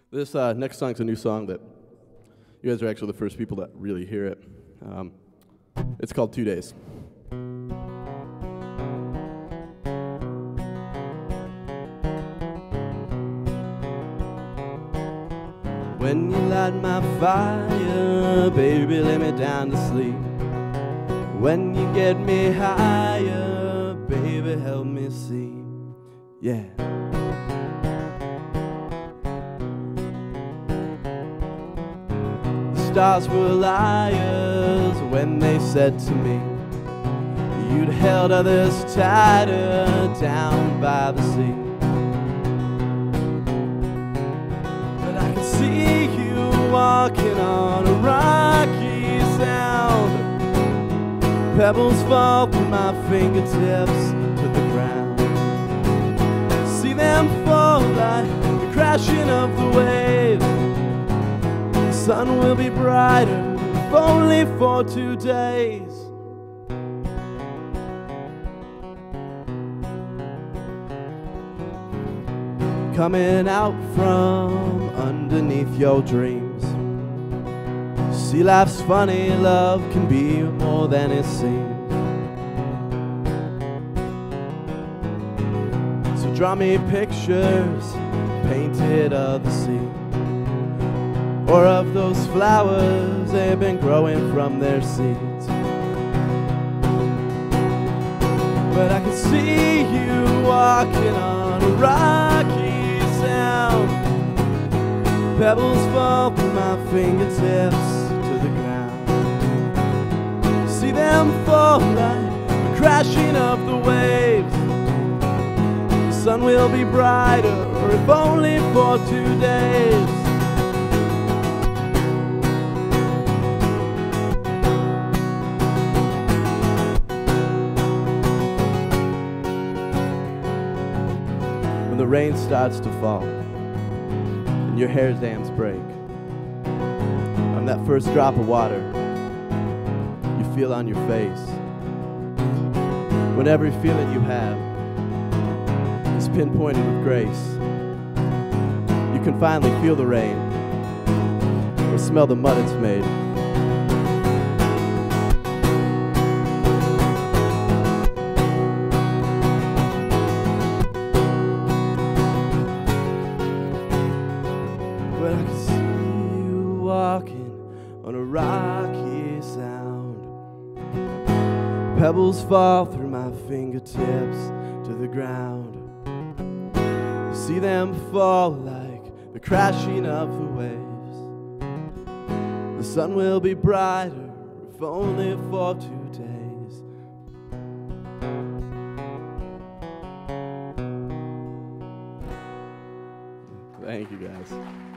This next song's a new song that you guys are actually the first people that really hear it. It's called 2 Days. When you light my fire, baby, lay me down to sleep. When you get me higher, baby, help me see. Yeah. The stars were liars when they said to me you'd held others tighter down by the sea. But I can see you walking on a rocky sound. Pebbles fall through my fingertips to the ground. See them fall like the crashing of the waves. The sun will be brighter if only for 2 days. Coming out from underneath your dreams. See, life's funny, love can be more than it seems. So draw me pictures painted of the sea, or of those flowers they've been growing from their seeds. But I can see you walking on a rocky sound. Pebbles fall through my fingertips to the ground. See them fall like the crashing of the waves. The sun will be brighter, if only for 2 days. When the rain starts to fall and your hair dams break, I'm that first drop of water you feel on your face. When every feeling you have is pinpointed with grace, you can finally feel the rain or smell the mud it's made. But I can see you walking on a rocky sound. Pebbles fall through my fingertips to the ground. You see them fall like the crashing of the waves. The sun will be brighter, if only for 2 days. Thank you, guys.